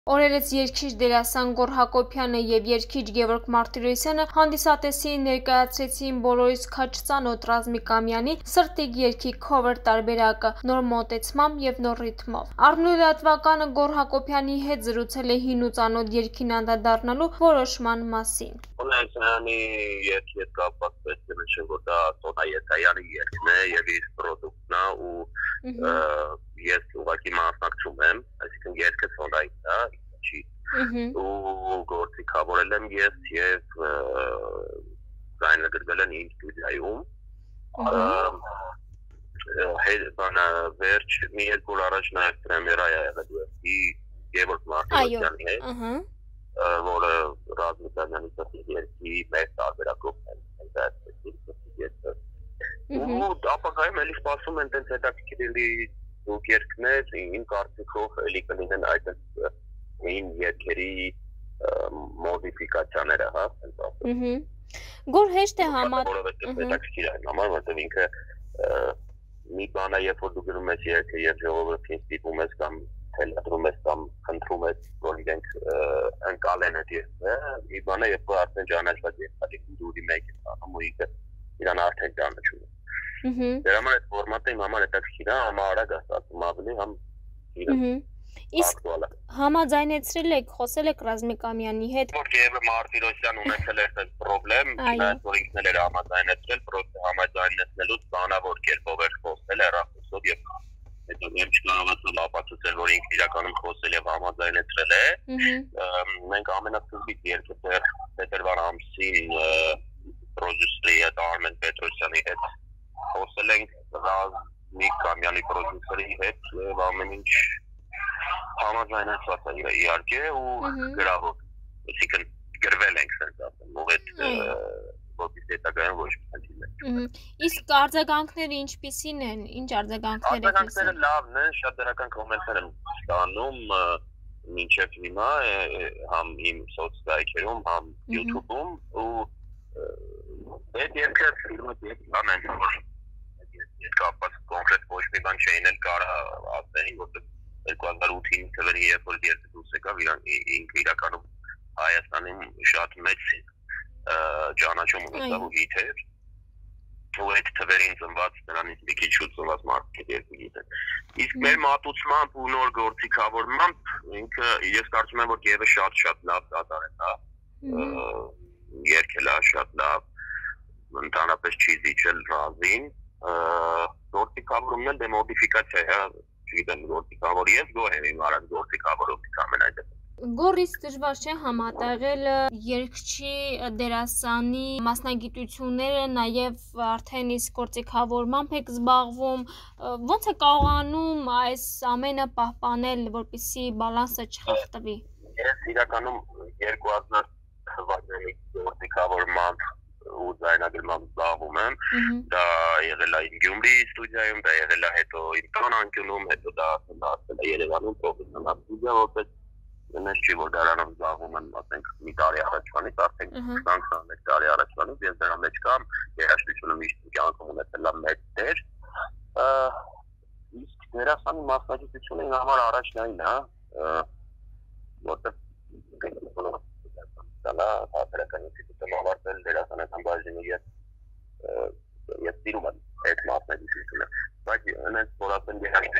Օրերից երգիչ դերասան Գոռ Հակոբյանը եւ երգիչ Գևորգ Մարտիրոսյանը հանդիսատեսին ներկայացրեցին բոլորից քաջ-ծանոթ Ռազմիկ Ամյանի «Սրտիկ» երգի քովեր տարբերակը նոր մոտեցմամբ եւ նոր ռիթմով։ Արմնուր Լատվականը Գոռ Հակոբյանի հետ զրուցել է հին ու ծանոթ երգին անդրադառնալու որոշման մասին։ Ունեցանի երգի հետ կապված պետք է նշեմ, որ դա Տոնա Եսայանի երգն է եւ իր պրոդուկտն է ու ես ուղղակի մասնակցում եմ, այսինքն երգը Տոնային է, ինչի ու գործիքավորել եմ ես եւ ձայնը գրվել են իմ ստուդիայում։ Վերջ մի երկու օր առաջ նաեւ պրեմիերա է եղել երգի Գևորգ Մարտիրոսյանի հետ, որը Ռազմիկ Ամյանի «Սրտիկ» երգի մեծ տարբերակով ու ապագայում էլի սպասում են տենց հետաքրքիր երգներ, իմ կարծիքով էլի կլինեն այդ իմ երգերի մոդիֆիկացիաները, հա, Գոռ հեշտ է հետաքրքիր այն համար, որտեղ ինքը մի բան է, երբ որ դու գրում ես երգը եւ ժողովրդին ստիպում ես կամ թելադրում ես կամ խնդրում ես, որ իրենք ընկալեն այդ երգը, մի բան է, երբ որ արդեն ճանաչված երգալի դուրի մեկ է անում ու ինքը իրան արդեն ճանաչում է։ Դրա համար այդ ֆորմատը իմ համար հետաքրքիր է, համ արագ է ստացվում ավելի, համ Իսկ համաձայնեցրել եք, խոսել եք Ռազմիկ Ամյանի հետ։ Որ Գևորգ Մարտիրոսյան ունեցել էր այդ խնդրեմ, որ ինքն էլ էր համաձայնեցրել, պրոստը համաձայնեցնելուց բանավոր կերպով էր խոսել հեռախոսով եւ հետո երբ չկարողացավ ապացուցել, որ ինքն իրականում խոսել եւ համաձայնեցրել է, մենք ամենասկզբից երգը դեռ փետրվար ամսին պրոդյուսերի հետ Արմեն Պետրոսյանի հետ խոսել ենք Ռազմիկ Ամյանի պրոդյուսերի հետ եւ ամեն ինչ համաձայնեցված է իհարկե ու գրավոր, այսինքն գրվել ենք sense ասեմ, ու այդ որպես հետագայում ոչ մի խնդիր։ Իսկ արձագանքները ինչպիսին են, ինչ արձագանքներ եք լսել։ Արձագանքները լավն են, շատ դրական կոմենտներ եմ ստանում մինչև հիմա, համ իմ սոցցայքերում, համ YouTube-ում ու այդ երգը ֆիլմը դեպքան են, որ այդ կապված կոնկրետ ոչ մի բան չէին էլ կարա ասել, որտեղ 2008-ին թվերի երբ որ երգը դուրս եկավ, ինքը իրականում Հայաստանում շատ մեծ ճանաչում ունեցավ ու հիթ էր, ու այդ թվերին ծնված նրանից մի քիչ ծնված մարդիկ երգը գիտեն։ Իսկ մեր մատուցմամբ ու նոր գործիքավորմամբ ինքը ես կարծում եմ, որ Գևը շատ լավ դատարել է, երգել է շատ լավ, ընդհանրապես չի զիջել ռազին, գործիքավորումն էլ դե մոդիֆիկացիա է, չգիտեմ գործիքավոր ես գոհ եմ իմ արած գործիքավորով ամենայդպես։ Գոռից դժվար չէ համատեղել երգչի դերասանի մասնագիտությունները, նաև արդեն իսկ գործիքավորմամբ եք զբաղվում, ո՞նց է կարողանում այս ամենը պահպանել, որպեսզի բալանսը չխախտվի։ Ես իրականում 2000 թվականի գործիքավորմամբ ու ձայնագրմամբ զբաղվում եմ, դա եղել է իմ Գյումրի ստուդիայում, դա եղել է հետո իմ տան անկյունում, հետո դա դարձել է Երևանում պրոֆեսիոնալ ստուդիա, որպես Նենց չի, որ դրանով զբաղվում եմ, ասենք, մի տարի առաջվանից, արդեն 20-21 տարի առաջվանից, ես դրա մեջ կամ երաժշտությունը միշտ կյանքում ունեցել է մեծ դեր, իսկ դերասանի մասնագիտությունը ինձ համար առաջնային է, որտեղ Թատերական ինստիտուտում ավարտել դերասանական բաժինը ես սիրում եմ այդ մասնագիտությունը, բայց նենց որ ասեմ երաժշտություն